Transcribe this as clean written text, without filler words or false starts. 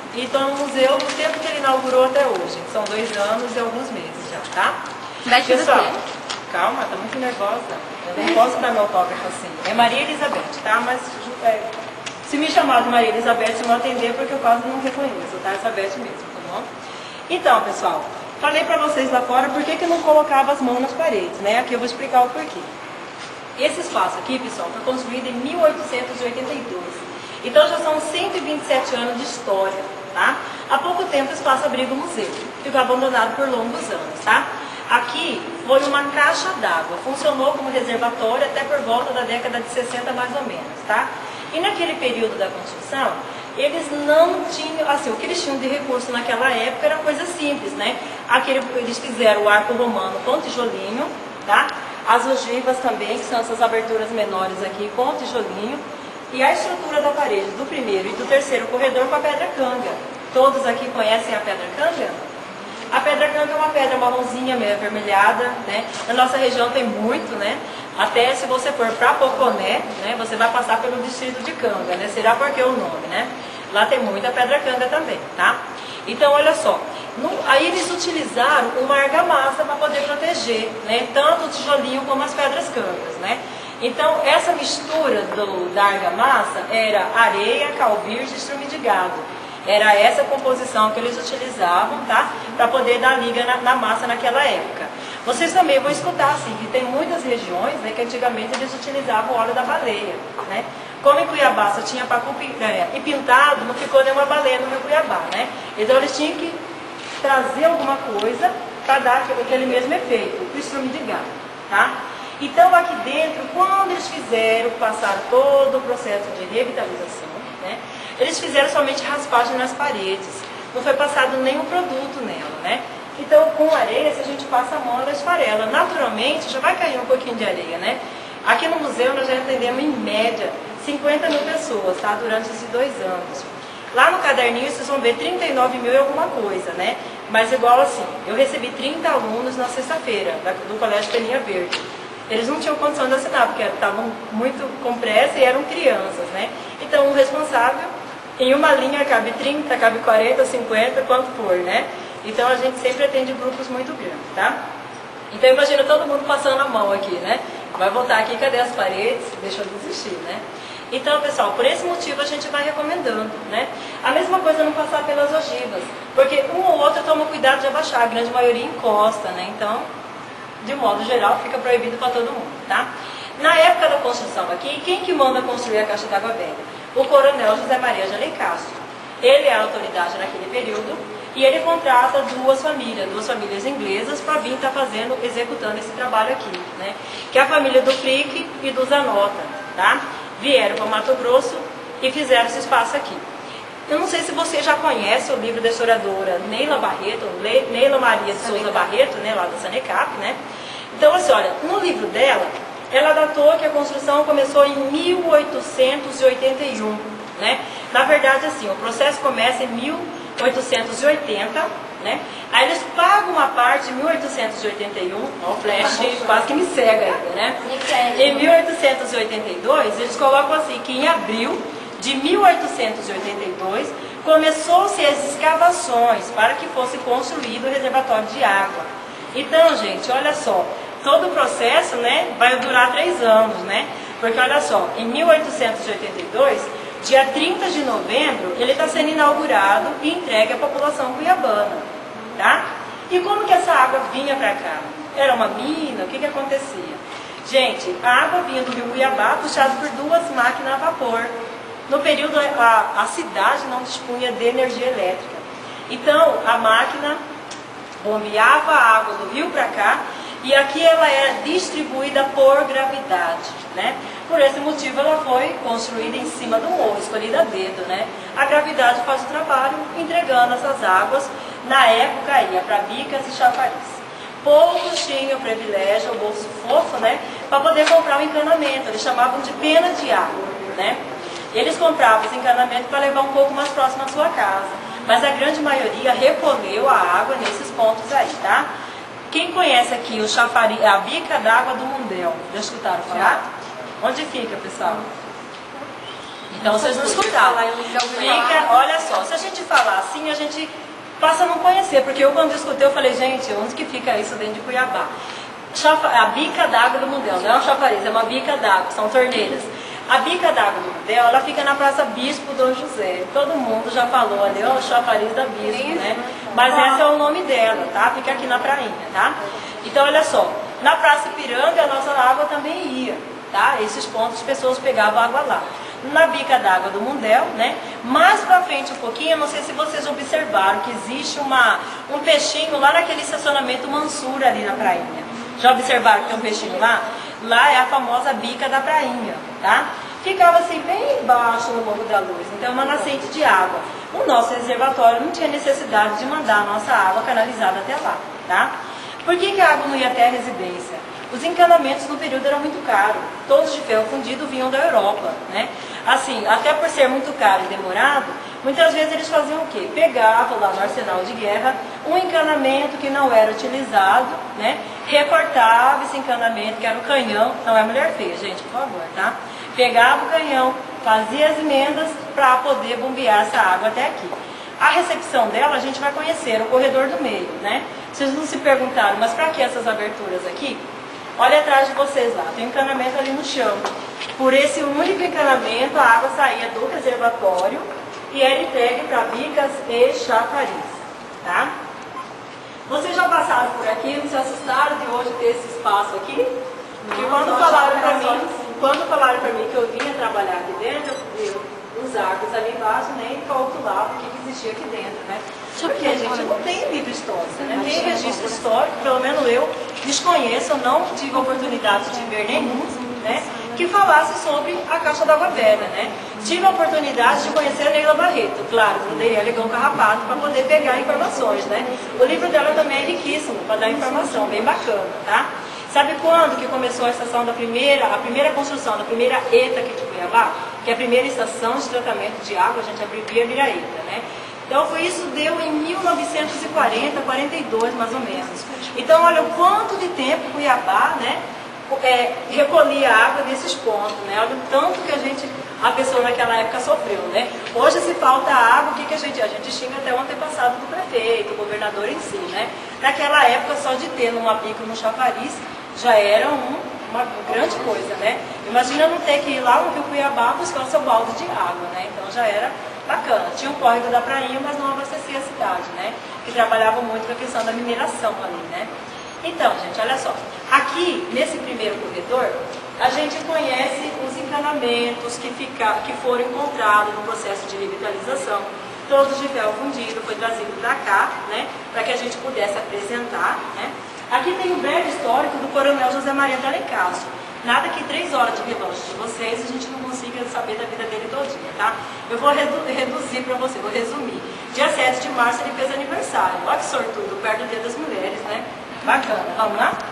e estão no museu do tempo que ele inaugurou até hoje. São 2 anos e alguns meses já, tá? Pessoal, calma, tá muito nervosa. Eu não posso dar meu autógrafo assim. É Maria Elizabeth, tá? Mas se me chamar de Maria Elizabeth, eu não atender porque eu quase não reconheço, tá? Elizabeth mesmo, tá bom? Então, pessoal, falei pra vocês lá fora por que não colocava as mãos nas paredes, né? Aqui eu vou explicar o porquê. Esse espaço aqui, pessoal, foi construído em 1882. Então já são 127 anos de história, tá? Há pouco tempo o espaço abriga o museu. Ficou abandonado por longos anos, tá? Aqui foi uma caixa d'água. Funcionou como reservatório até por volta da década de 60 mais ou menos, tá? E naquele período da construção, eles não tinham, assim, o que eles tinham de recurso naquela época era coisa simples, né? Eles fizeram o arco romano com tijolinho, tá? As ogivas também, que são essas aberturas menores aqui, com tijolinho. E a estrutura da parede do primeiro e do terceiro corredor com a pedra canga. Todos aqui conhecem a pedra canga? A pedra canga é uma pedra marronzinha, meio avermelhada, né? Na nossa região tem muito, né? Até se você for para Poconé, né? Você vai passar pelo distrito de Canga, né? Será porque o nome, né? Lá tem muita pedra canga também, tá? Então, olha só. Aí eles utilizaram uma argamassa para poder proteger, né? Tanto o tijolinho como as pedras cangas, né? Então, essa mistura da argamassa era areia, cal virgem e estrume de gado. Era essa composição que eles utilizavam, tá? Para poder dar liga na massa naquela época. Vocês também vão escutar, assim, que tem muitas regiões, né, que antigamente eles utilizavam o óleo da baleia, né? Como em Cuiabá só tinha pacu e pintado, não ficou nenhuma baleia no Rio Cuiabá, né? Então eles tinham que trazer alguma coisa para dar aquele mesmo efeito, o estrume de gado, tá? Então aqui dentro, quando eles passaram todo o processo de revitalização, né? Eles fizeram somente raspagem nas paredes, não foi passado nenhum produto nela, né? Então, com areia, se a gente passa a mão, ela esfarela. Naturalmente, já vai cair um pouquinho de areia, né? Aqui no museu, nós já atendemos, em média, 50 mil pessoas, tá? Durante esses 2 anos. Lá no caderninho, vocês vão ver 39 mil e alguma coisa, né? Mas igual assim, eu recebi 30 alunos na sexta-feira, do Colégio Peninha Verde. Eles não tinham condição de assinar, porque estavam muito com pressa e eram crianças, né? Então, o responsável, em uma linha, cabe 30, cabe 40, 50, quanto for, né? Então, a gente sempre atende grupos muito grandes, tá? Então, imagina todo mundo passando a mão aqui, né? Vai voltar aqui, cadê as paredes? Deixa eu desistir, né? Então, pessoal, por esse motivo a gente vai recomendando, né? A mesma coisa não passar pelas ogivas, porque um ou outro toma cuidado de abaixar, a grande maioria encosta, né? Então, de modo geral, fica proibido para todo mundo, tá? Na época da construção aqui, quem que manda construir a caixa d'água velha? O coronel José Maria de Alencastro. Ele é a autoridade naquele período e ele contrata duas famílias inglesas para vir estar executando esse trabalho aqui, né? Que é a família do Frick e do Zanota, tá? Vieram para Mato Grosso e fizeram esse espaço aqui. Eu não sei se você já conhece o livro da historiadora Neila Barreto, Neila Maria de Souza Barreto, né, lá da Sanecap, né? Então, assim, olha, no livro dela, ela datou que a construção começou em 1881, né? Na verdade, assim, o processo começa em 1880, né? Aí eles pagam uma parte em 1881, ó, o flash quase que me cega ainda, né? Em 1882, eles colocam assim, que em abril de 1882, começou-se as escavações para que fosse construído o reservatório de água. Então, gente, olha só, todo o processo, né, vai durar 3 anos, né? Porque, olha só, em 1882, dia 30 de novembro, ele está sendo inaugurado e entregue à população cuiabana, tá? E como que essa água vinha para cá? Era uma mina? O que que acontecia? Gente, a água vinha do rio Cuiabá, puxada por 2 máquinas a vapor. No período, a cidade não dispunha de energia elétrica. Então, a máquina bombeava a água do rio para cá e aqui ela era distribuída por gravidade, né? Por esse motivo, ela foi construída em cima do morro, escolhida a dedo, né? A gravidade faz o trabalho, entregando essas águas, na época, ia para bicas e chafariz. Poucos tinham o privilégio, o bolso fofo, né? Para poder comprar um encanamento, eles chamavam de pena de água, né? Eles compravam esse encanamento para levar um pouco mais próximo à sua casa. Mas a grande maioria recolheu a água nesses pontos aí, tá? Quem conhece aqui o chafariz, a bica d'água do Mundel? Já escutaram falar? Onde fica, pessoal? Então vocês não escutaram. Fica, olha só, se a gente falar assim, a gente passa a não conhecer, porque eu quando escutei eu falei, gente, onde que fica isso dentro de Cuiabá? A bica d'água do Mundel, não é uma chafariz, é uma bica d'água, são torneiras. A bica d'água do Mundel, ela fica na Praça Bispo Dom José. Todo mundo já falou ali, ó, chafariz da Bispo, né? Mas esse é o nome dela, tá? Fica aqui na prainha, tá? Então, olha só, na Praça Ipiranga a nossa água também ia, tá? Esses pontos as pessoas pegavam água lá. Na bica d'água do Mundel, né? Mais pra frente um pouquinho, eu não sei se vocês observaram que existe um peixinho lá naquele estacionamento Mansura ali na prainha. Já observaram que tem um peixinho lá? Lá é a famosa bica da prainha, tá? Ficava assim bem embaixo no Morro da Luz, então é uma nascente de água. O nosso reservatório não tinha necessidade de mandar a nossa água canalizada até lá, tá? Por que a água não ia até a residência? Os encanamentos no período eram muito caros, todos de ferro fundido vinham da Europa, né? Assim, até por ser muito caro e demorado, muitas vezes eles faziam o quê? Pegavam lá no arsenal de guerra um encanamento que não era utilizado, né? Recortava esse encanamento, que era o canhão, não é mulher feia, gente, por favor, tá? Pegava o canhão, fazia as emendas para poder bombear essa água até aqui. A recepção dela a gente vai conhecer, o corredor do meio, né? Vocês não se perguntaram, mas para que essas aberturas aqui? Olha atrás de vocês lá, tem um encanamento ali no chão. Por esse único encanamento, a água saía do reservatório e era entregue para bicas e chafariz, tá? Vocês já passaram por aqui, não se assustaram de hoje ter esse espaço aqui? Porque quando falaram para mim que eu vinha trabalhar aqui dentro, os arcos ali embaixo nem calculava o que existia aqui dentro, né? Porque a gente não tem livro histórico, né? Tem registro histórico, pelo menos eu desconheço, eu não tive a oportunidade de ver nenhum, né? Que falasse sobre a Caixa d'Água Velha, né? Tive a oportunidade de conhecer a Neila Barreto, claro, estudei ela igual um carrapato para poder pegar informações, né? O livro dela também é riquíssimo para dar informação, bem bacana, tá? Sabe quando que começou a estação a primeira construção da primeira ETA aqui de Cuiabá? Que é a primeira estação de tratamento de água, a gente abrevia Miraeta, né? Então isso deu em 1940, 42 mais ou menos. Então olha o quanto de tempo Cuiabá, né? Recolhia água desses pontos, né? Olha o tanto que a pessoa naquela época sofreu, né? Hoje se falta água, o que a gente xinga até o antepassado do prefeito, o governador em si, né? Naquela época só de ter numa bica no chafariz já era uma grande coisa, né? Imagina não ter que ir lá no Rio Cuiabá buscar o seu balde de água, né? Então já era bacana. Tinha um córrego da prainha, mas não abastecia a cidade, né? Que trabalhava muito com a questão da mineração ali, né? Então, gente, olha só. Aqui, nesse primeiro corredor, a gente conhece os encanamentos que foram encontrados no processo de revitalização. Todos de ferro fundido, foi trazido para cá, né? Para que a gente pudesse apresentar, né? Aqui tem o breve histórico do Coronel José Maria de Alencastro. Nada que 3 horas de relógio de vocês a gente não consiga saber da vida dele todinha, tá? Eu vou reduzir para você, vou resumir. Dia 7 de março ele fez aniversário. Olha que sortudo, perto do Dia das Mulheres, né? Bacana, vamos lá?